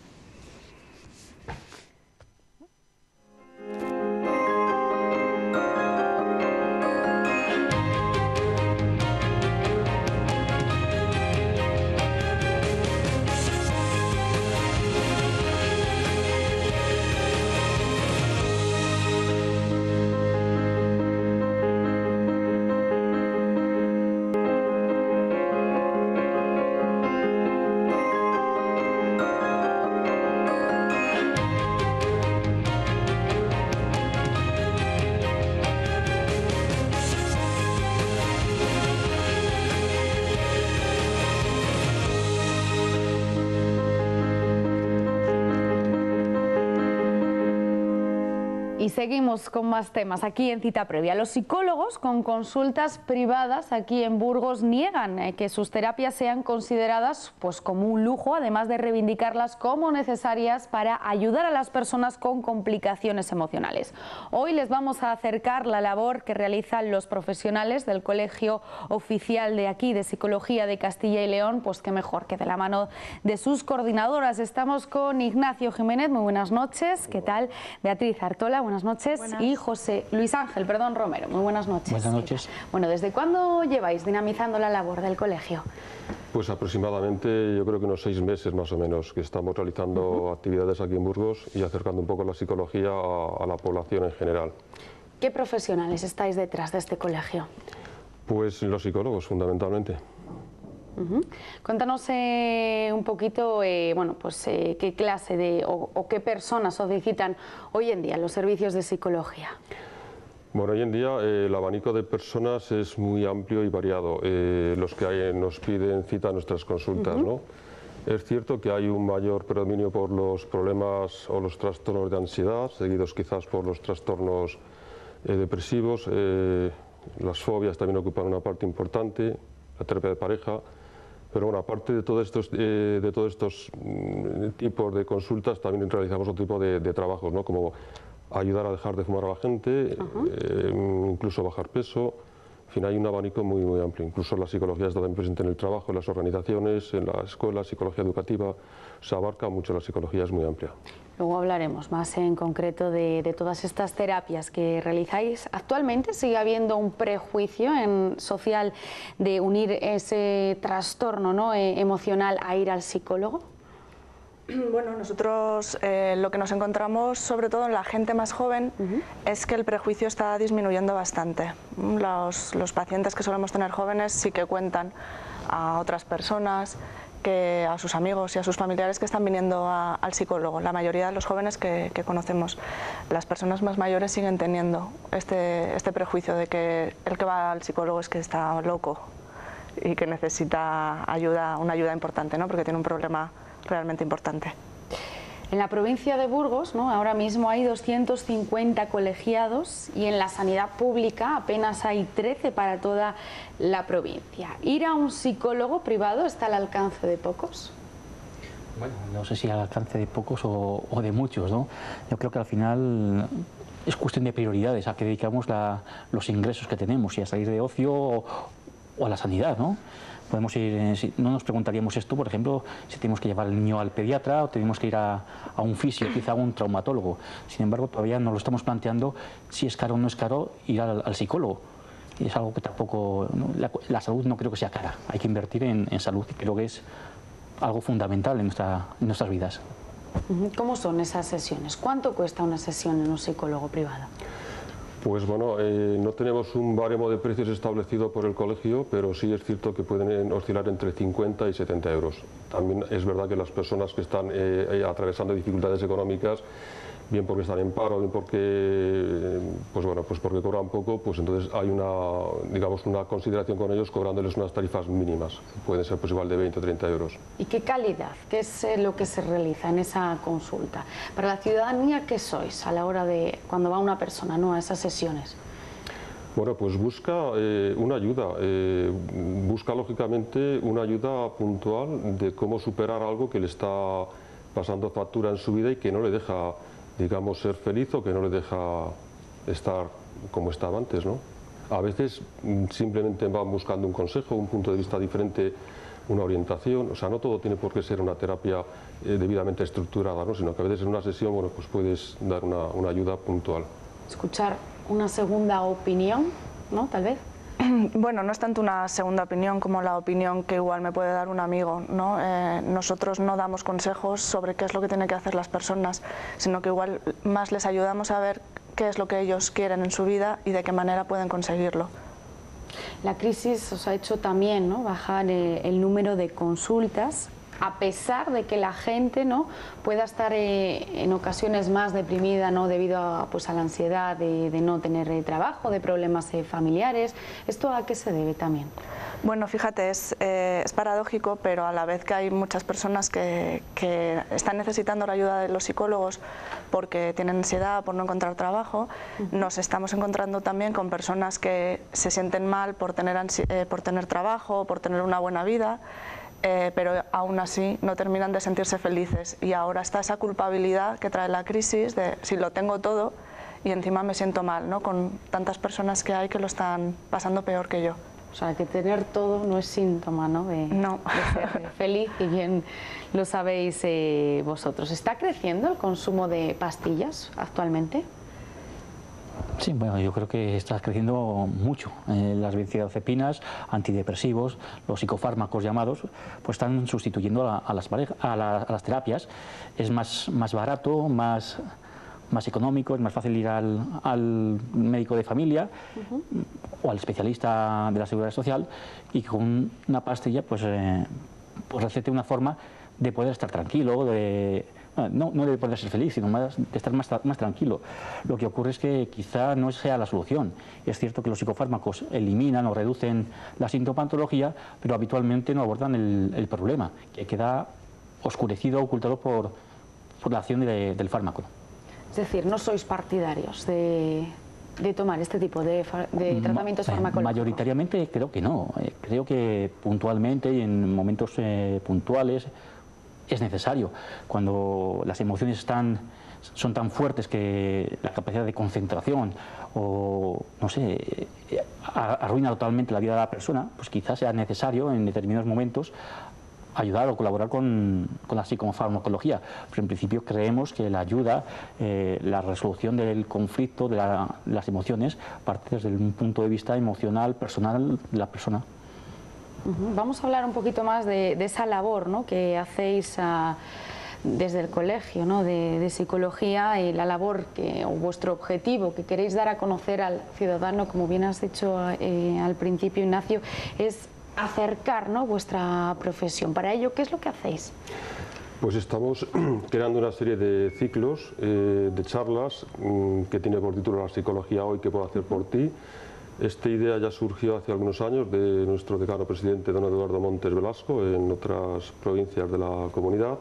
Y seguimos con más temas aquí en Cita Previa. Los psicólogos con consultas privadas aquí en Burgos niegan eh, que sus terapias sean consideradas pues, como un lujo, además de reivindicarlas como necesarias para ayudar a las personas con complicaciones emocionales. Hoy les vamos a acercar la labor que realizan los profesionales del Colegio Oficial de aquí de Psicología de Castilla y León, pues qué mejor que de la mano de sus coordinadoras. Estamos con Ignacio Jiménez, muy buenas noches. ¿Qué tal? Beatriz Artola, buenas buenas noches. Buenas. Y José Luis Ángel, perdón, Romero, muy buenas noches. Buenas noches. Bueno, ¿desde cuándo lleváis dinamizando la labor del colegio? Pues aproximadamente yo creo que unos seis meses más o menos que estamos realizando uh-huh. actividades aquí en Burgos y acercando un poco la psicología a, a la población en general. ¿Qué profesionales estáis detrás de este colegio? Pues los psicólogos fundamentalmente. Uh-huh. Cuéntanos eh, un poquito, eh, bueno, pues eh, qué clase de o, o qué personas solicitan hoy en día los servicios de psicología. Bueno, hoy en día eh, el abanico de personas es muy amplio y variado. Eh, los que hay, nos piden cita a nuestras consultas, uh-huh. ¿no? Es cierto que hay un mayor predominio por los problemas o los trastornos de ansiedad, seguidos quizás por los trastornos eh, depresivos. Eh, las fobias también ocupan una parte importante, la terapia de pareja. Pero bueno, aparte de todos estos, eh, de todos estos mm, tipos de consultas, también realizamos otro tipo de, de trabajos, ¿no? Como ayudar a dejar de fumar a la gente, uh-huh. eh, incluso bajar peso. En fin, hay un abanico muy, muy amplio. Incluso la psicología está también presente en el trabajo, en las organizaciones, en la escuela, psicología educativa. Se abarca mucho, la psicología es muy amplia. Luego hablaremos más en concreto de, de todas estas terapias que realizáis. Actualmente sigue habiendo un prejuicio en social de unir ese trastorno, ¿no? eh, emocional a ir al psicólogo. Bueno, nosotros eh, lo que nos encontramos, sobre todo en la gente más joven, uh-huh. es que el prejuicio está disminuyendo bastante. Los, los pacientes que solemos tener jóvenes sí que cuentan a otras personas, que a sus amigos y a sus familiares que están viniendo a, al psicólogo. La mayoría de los jóvenes que, que conocemos. Las personas más mayores siguen teniendo este, este prejuicio de que el que va al psicólogo es que está loco y que necesita ayuda, una ayuda importante, ¿no? Porque tiene un problema realmente importante. En la provincia de Burgos, ¿no? Ahora mismo hay doscientos cincuenta colegiados y en la sanidad pública apenas hay trece para toda la provincia. ¿Ir a un psicólogo privado está al alcance de pocos? Bueno, no sé si al alcance de pocos o, o de muchos, ¿no? Yo creo que al final es cuestión de prioridades, a qué dedicamos la, los ingresos que tenemos, si a salir de ocio o, o a la sanidad, ¿no? Podemos ir, si, no nos preguntaríamos esto, por ejemplo, si tenemos que llevar al niño al pediatra o tenemos que ir a, a un fisio, quizá a un traumatólogo. Sin embargo, todavía no lo estamos planteando si es caro o no es caro ir al, al psicólogo. Y es algo que tampoco, ¿no? la, la salud no creo que sea cara, hay que invertir en, en salud y creo que es algo fundamental en, nuestra, en nuestras vidas. ¿Cómo son esas sesiones? ¿Cuánto cuesta una sesión en un psicólogo privado? Pues bueno, eh, no tenemos un baremo de precios establecido por el colegio, pero sí es cierto que pueden oscilar entre cincuenta y setenta euros. También es verdad que las personas que están eh, atravesando dificultades económicas, bien porque están en paro, bien porque, pues bueno, pues porque cobran poco, pues entonces hay una, digamos, una consideración con ellos cobrándoles unas tarifas mínimas. Pueden ser pues igual de veinte o treinta euros. ¿Y qué calidad? ¿Qué es lo que se realiza en esa consulta? Para la ciudadanía, ¿qué sois a la hora de cuando va una persona, ¿no?, a esas sesiones? Bueno, pues busca eh, una ayuda, eh, busca lógicamente una ayuda puntual de cómo superar algo que le está pasando factura en su vida y que no le deja, digamos, ser feliz o que no le deja estar como estaba antes, ¿no? A veces simplemente van buscando un consejo, un punto de vista diferente, una orientación, o sea, no todo tiene por qué ser una terapia eh, debidamente estructurada, ¿no? Sino que a veces en una sesión, bueno, pues puedes dar una, una ayuda puntual. Escuchar una segunda opinión, ¿no?, tal vez. Bueno, no es tanto una segunda opinión como la opinión que igual me puede dar un amigo, ¿no? Eh, nosotros no damos consejos sobre qué es lo que tienen que hacer las personas, sino que igual más les ayudamos a ver qué es lo que ellos quieren en su vida y de qué manera pueden conseguirlo. La crisis os ha hecho también, ¿no?, bajar eh, el número de consultas, a pesar de que la gente, ¿no?, pueda estar eh, en ocasiones más deprimida, ¿no?, debido a, pues, a la ansiedad de, de no tener eh, trabajo, de problemas eh, familiares. ¿Esto a qué se debe también? Bueno, fíjate, es, eh, es paradójico, pero a la vez que hay muchas personas que, que están necesitando la ayuda de los psicólogos porque tienen ansiedad, por no encontrar trabajo, uh-huh. nos estamos encontrando también con personas que se sienten mal por tener, eh, por tener trabajo, por tener una buena vida, Eh, pero aún así no terminan de sentirse felices y ahora está esa culpabilidad que trae la crisis de si lo tengo todo y encima me siento mal, ¿no?, con tantas personas que hay que lo están pasando peor que yo. O sea, que tener todo no es síntoma, ¿no?, de, no. de ser feliz, y bien lo sabéis eh, vosotros. ¿Está creciendo el consumo de pastillas actualmente? Sí, bueno, yo creo que está creciendo mucho. Eh, las benzodiazepinas, antidepresivos, los psicofármacos llamados, pues están sustituyendo a, a, las, pareja, a, la, a las terapias. Es más, más barato, más, más económico, es más fácil ir al, al médico de familia uh-huh. o al especialista de la Seguridad Social y con una pastilla pues, eh, pues recete una forma de poder estar tranquilo, de... No, no de poder ser feliz, sino más, de estar más, más tranquilo. Lo que ocurre es que quizá no sea la solución. Es cierto que los psicofármacos eliminan o reducen la sintomatología, pero habitualmente no abordan el, el problema, que queda oscurecido, ocultado por, por la acción de, del fármaco. Es decir, no sois partidarios de, de tomar este tipo de, de tratamientos Ma, farmacológicos. Mayoritariamente creo que no. Eh, creo que puntualmente y en momentos eh, puntuales es necesario. Cuando las emociones están, son tan fuertes que la capacidad de concentración o, no sé, arruina totalmente la vida de la persona, pues quizás sea necesario en determinados momentos ayudar o colaborar con, con la psicofarmacología. Pero en principio creemos que la ayuda, eh, la resolución del conflicto, de, la, de las emociones, parte desde un punto de vista emocional, personal de la persona. Vamos a hablar un poquito más de, de esa labor, ¿no?, que hacéis a, desde el colegio, ¿no?, de, de psicología, y la labor que, o vuestro objetivo que queréis dar a conocer al ciudadano, como bien has dicho eh, al principio, Ignacio, es acercar, ¿no?, vuestra profesión. Para ello, ¿qué es lo que hacéis? Pues estamos creando una serie de ciclos, eh, de charlas, mmm, que tiene por título La psicología hoy, ¿qué puedo hacer por ti? Esta idea ya surgió hace algunos años de nuestro decano presidente, don Eduardo Montes Velasco, en otras provincias de la comunidad,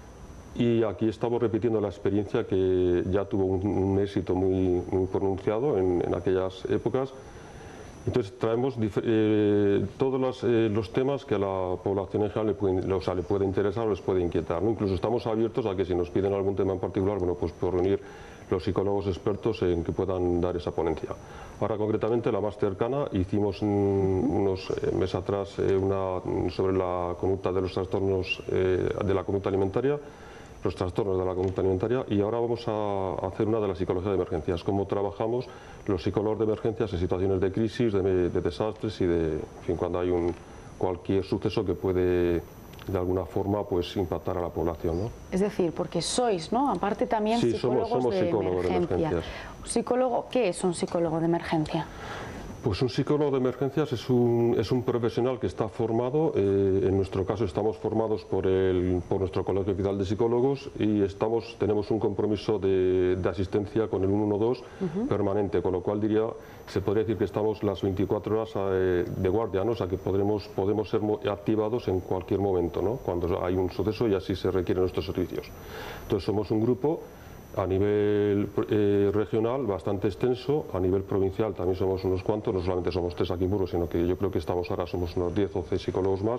y aquí estamos repitiendo la experiencia que ya tuvo un, un éxito muy, muy pronunciado en, en aquellas épocas. Entonces traemos eh, todos los, eh, los temas que a la población en general le pueden, o sea, le puede interesar o les puede inquietar, ¿no? Incluso estamos abiertos a que si nos piden algún tema en particular, bueno, pues por reunir los psicólogos expertos en que puedan dar esa ponencia. Ahora concretamente la más cercana, hicimos mm, unos eh, meses atrás eh, una sobre la conducta de los trastornos eh, de la conducta alimentaria, los trastornos de la conducta alimentaria, y ahora vamos a hacer una de la psicología de emergencias, cómo trabajamos los psicólogos de emergencias en situaciones de crisis, de, de desastres y de, en fin, cuando hay un, cualquier suceso que puede de alguna forma pues impactar a la población, ¿no? Es decir, porque sois, ¿no?, aparte también sí, psicólogos, somos, somos de, psicólogos emergencia. de emergencias. ¿Psicólogo? ¿Qué es un psicólogo de emergencia? Pues un psicólogo de emergencias es un, es un profesional que está formado, eh, en nuestro caso estamos formados por, el, por nuestro Colegio Oficial de Psicólogos, y estamos, tenemos un compromiso de, de asistencia con el ciento doce uh-huh. permanente, con lo cual diría, se podría decir que estamos las veinticuatro horas eh, de guardia, ¿no? O sea que podremos, podemos ser activados en cualquier momento, ¿no?, cuando hay un suceso y así se requieren nuestros servicios. Entonces somos un grupo a nivel eh, regional bastante extenso, a nivel provincial también somos unos cuantos, no solamente somos tres aquí en Burgos, sino que yo creo que estamos ahora, somos unos diez o once psicólogos más,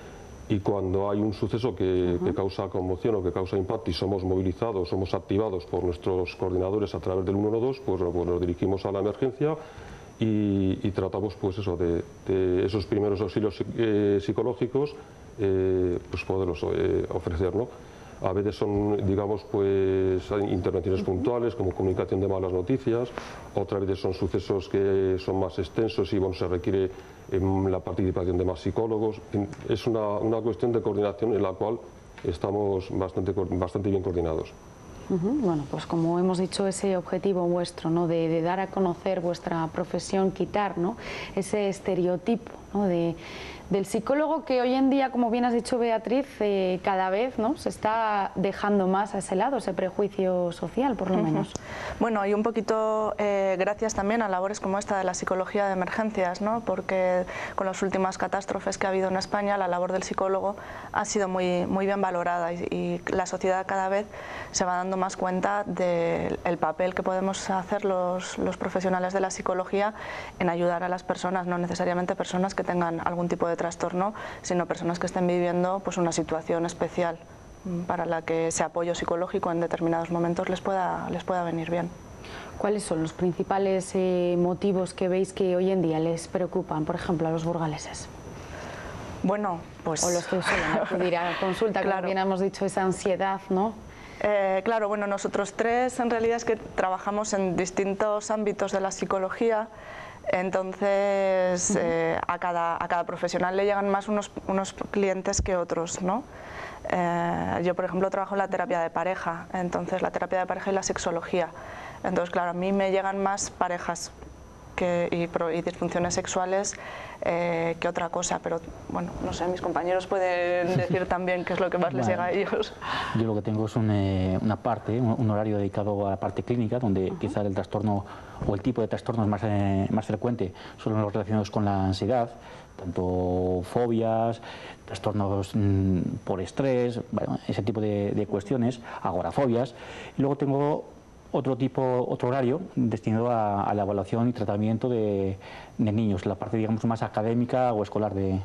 y cuando hay un suceso que, uh-huh. que causa conmoción o que causa impacto y somos movilizados, somos activados por nuestros coordinadores a través del ciento doce, pues, pues nos dirigimos a la emergencia y, y tratamos pues eso, de, de esos primeros auxilios eh, psicológicos, eh, pues poderlos eh, ofrecer, ¿no? A veces son, digamos, pues intervenciones puntuales, como comunicación de malas noticias, otras veces son sucesos que son más extensos y bueno, se requiere eh, la participación de más psicólogos. Es una, una cuestión de coordinación en la cual estamos bastante, bastante bien coordinados. Uh-huh. Bueno, pues como hemos dicho, ese objetivo vuestro, ¿no?, de, de dar a conocer vuestra profesión, quitar, ¿no?, ese estereotipo, ¿no?, de, del psicólogo, que hoy en día, como bien has dicho, Beatriz, eh, cada vez, ¿no?, se está dejando más a ese lado, ese prejuicio social, por lo uh-huh. menos. Bueno, y un poquito eh, gracias también a labores como esta de la psicología de emergencias, ¿no?, porque con las últimas catástrofes que ha habido en España, la labor del psicólogo ha sido muy, muy bien valorada, y, y la sociedad cada vez se va dando más cuenta del papel que podemos hacer los, los profesionales de la psicología en ayudar a las personas, no necesariamente personas que tengan algún tipo de trastorno, sino personas que estén viviendo pues una situación especial para la que ese apoyo psicológico en determinados momentos les pueda, les pueda venir bien. ¿Cuáles son los principales eh, motivos que veis que hoy en día les preocupan, por ejemplo, a los burgaleses? Bueno, pues... O los que suelen acudir a consulta, claro. Como bien hemos dicho, esa ansiedad, ¿no?, Eh, claro, bueno, nosotros tres en realidad es que trabajamos en distintos ámbitos de la psicología, entonces eh, a, cada, a cada profesional le llegan más unos, unos clientes que otros, ¿no? Eh, yo, por ejemplo, trabajo en la terapia de pareja, entonces la terapia de pareja y la sexología. Entonces, claro, a mí me llegan más parejas que, y, pro, y disfunciones sexuales eh, que otra cosa, pero bueno, no sé, mis compañeros pueden decir también qué es lo que más les llega a ellos. Yo lo que tengo es un, eh, una parte, un, un horario dedicado a la parte clínica, donde uh-huh. quizá el trastorno o el tipo de trastornos más, eh, más frecuente son los relacionados con la ansiedad, tanto fobias, trastornos mmm, por estrés, bueno, ese tipo de, de cuestiones, agorafobias. Y luego tengo otro tipo, otro horario destinado a, a la evaluación y tratamiento de, de niños, la parte, digamos, más académica o escolar de,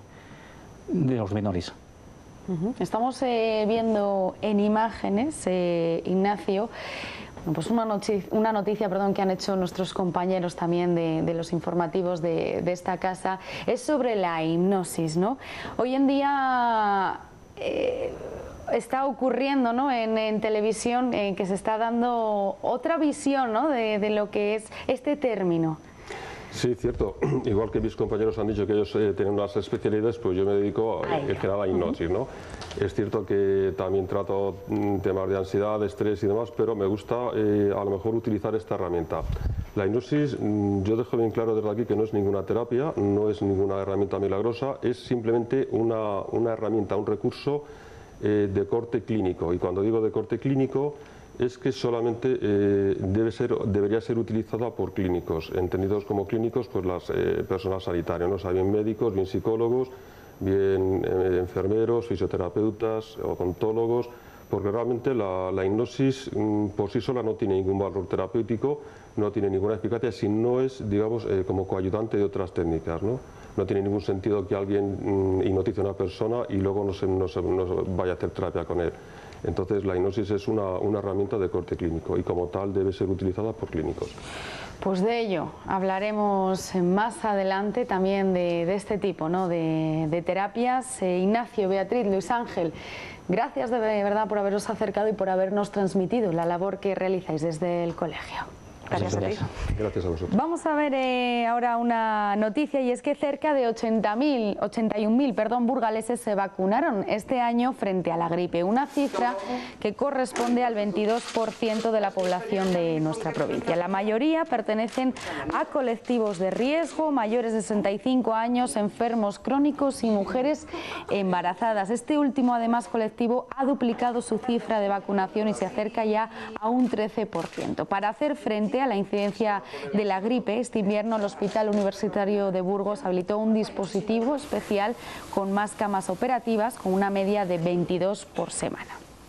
de los menores. Uh-huh. Estamos eh, viendo en imágenes, eh, Ignacio, pues una noticia, una noticia perdón, que han hecho nuestros compañeros también de, de los informativos de, de esta casa, es sobre la hipnosis, ¿no? Hoy en día eh, está ocurriendo, ¿no?, en, en televisión, eh, que se está dando otra visión, ¿no?, de, de lo que es este término. Sí, cierto. Igual que mis compañeros han dicho que ellos eh, tienen unas especialidades, pues yo me dedico eh, en general a la hipnosis, ¿no? Es cierto que también trato mm, temas de ansiedad, de estrés y demás, pero me gusta eh, a lo mejor utilizar esta herramienta. La hipnosis, mm, yo dejo bien claro desde aquí que no es ninguna terapia, no es ninguna herramienta milagrosa, es simplemente una, una herramienta, un recurso eh, de corte clínico. Y cuando digo de corte clínico, es que solamente eh, debe ser, debería ser utilizada por clínicos, entendidos como clínicos pues las eh, personas sanitarias, ¿no? O sea, bien médicos, bien psicólogos, bien eh, enfermeros, fisioterapeutas, odontólogos, porque realmente la, la hipnosis mm, por sí sola no tiene ningún valor terapéutico, no tiene ninguna eficacia si no es, digamos, eh, como coayudante de otras técnicas, ¿no? No tiene ningún sentido que alguien mm, hipnotice a una persona y luego no se, no se, no se vaya a hacer terapia con él. Entonces la hipnosis es una, una herramienta de corte clínico y como tal debe ser utilizada por clínicos. Pues de ello hablaremos más adelante también de, de este tipo, ¿no?, de, de terapias. Eh, Ignacio, Beatriz, Luis Ángel, gracias de verdad por haberos acercado y por habernos transmitido la labor que realizáis desde el colegio. Gracias a ti. Gracias a vosotros. Vamos a ver eh, ahora una noticia, y es que cerca de ochenta mil, ochenta y un mil perdón, burgaleses se vacunaron este año frente a la gripe, una cifra que corresponde al veintidós por ciento de la población de nuestra provincia. La mayoría pertenecen a colectivos de riesgo, mayores de sesenta y cinco años, enfermos crónicos y mujeres embarazadas. Este último, además, colectivo ha duplicado su cifra de vacunación y se acerca ya a un trece por ciento. Para hacer frente a la incidencia de la gripe, este invierno el Hospital Universitario de Burgos habilitó un dispositivo especial con más camas operativas, con una media de veintidós por semana.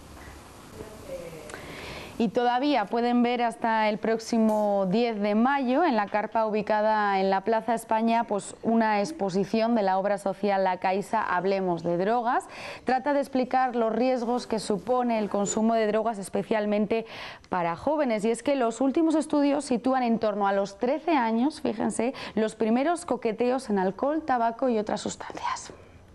Y todavía pueden ver hasta el próximo diez de mayo en la carpa ubicada en la Plaza España pues una exposición de la obra social La Caixa, Hablemos de Drogas. Trata de explicar los riesgos que supone el consumo de drogas, especialmente para jóvenes. Y es que los últimos estudios sitúan en torno a los trece años, fíjense, los primeros coqueteos en alcohol, tabaco y otras sustancias.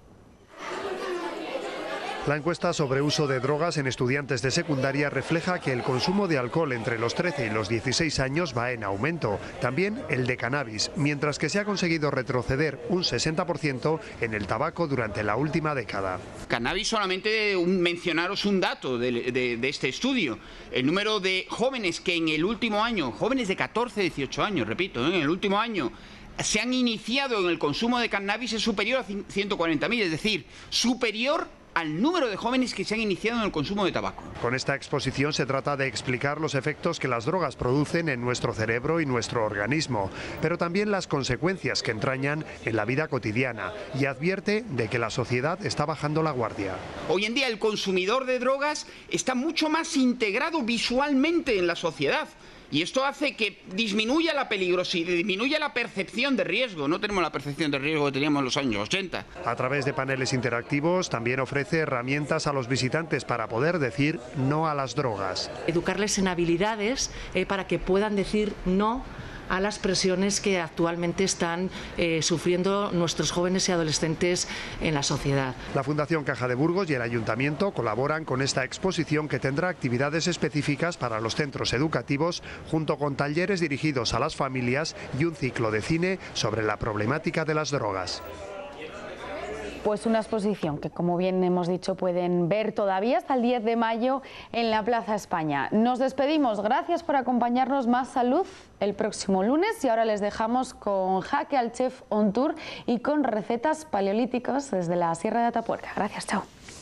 La encuesta sobre uso de drogas en estudiantes de secundaria refleja que el consumo de alcohol entre los trece y los dieciséis años va en aumento, también el de cannabis, mientras que se ha conseguido retroceder un sesenta por ciento en el tabaco durante la última década. Cannabis, solamente un, mencionaros un dato de, de, de este estudio, el número de jóvenes que en el último año, jóvenes de catorce a dieciocho años, repito, ¿eh? en el último año, se han iniciado en el consumo de cannabis es superior a ciento cuarenta mil, es decir, superior al número de jóvenes que se han iniciado en el consumo de tabaco. Con esta exposición se trata de explicar los efectos que las drogas producen en nuestro cerebro y nuestro organismo, pero también las consecuencias que entrañan en la vida cotidiana, y advierte de que la sociedad está bajando la guardia. Hoy en día el consumidor de drogas está mucho más integrado visualmente en la sociedad. Y esto hace que disminuya la peligrosidad, disminuya la percepción de riesgo. No tenemos la percepción de riesgo que teníamos en los años ochenta. A través de paneles interactivos también ofrece herramientas a los visitantes para poder decir no a las drogas. Educarles en habilidades eh, para que puedan decir no a las presiones que actualmente están eh, sufriendo nuestros jóvenes y adolescentes en la sociedad. La Fundación Caja de Burgos y el Ayuntamiento colaboran con esta exposición que tendrá actividades específicas para los centros educativos, junto con talleres dirigidos a las familias y un ciclo de cine sobre la problemática de las drogas. Pues una exposición que, como bien hemos dicho, pueden ver todavía hasta el diez de mayo en la Plaza España. Nos despedimos, gracias por acompañarnos. Más salud el próximo lunes y ahora les dejamos con Jaque al Chef on Tour y con recetas paleolíticas desde la Sierra de Atapuerca. Gracias, chao.